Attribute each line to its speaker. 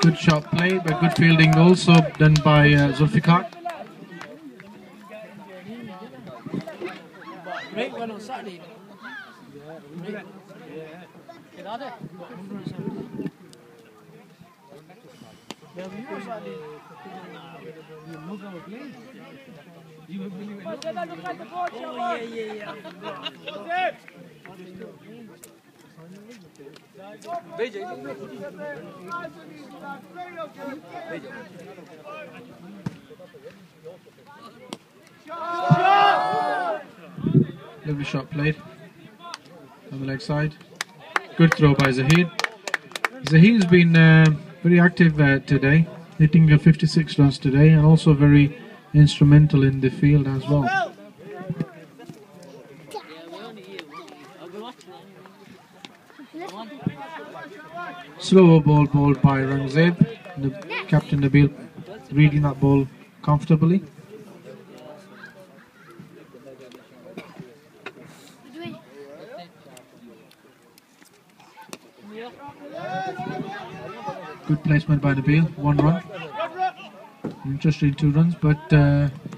Speaker 1: Good shot played, but good fielding also done by Zulfikar. Lovely shot played on the leg side. Good throw by Zahid. Zahid's been very active today, hitting 56 runs today, and also very instrumental in the field as well. Slower ball bowled by Rangzeb. Captain Nabil reading that ball comfortably. Good placement by Nabil, 1 run. Interesting 2 runs, but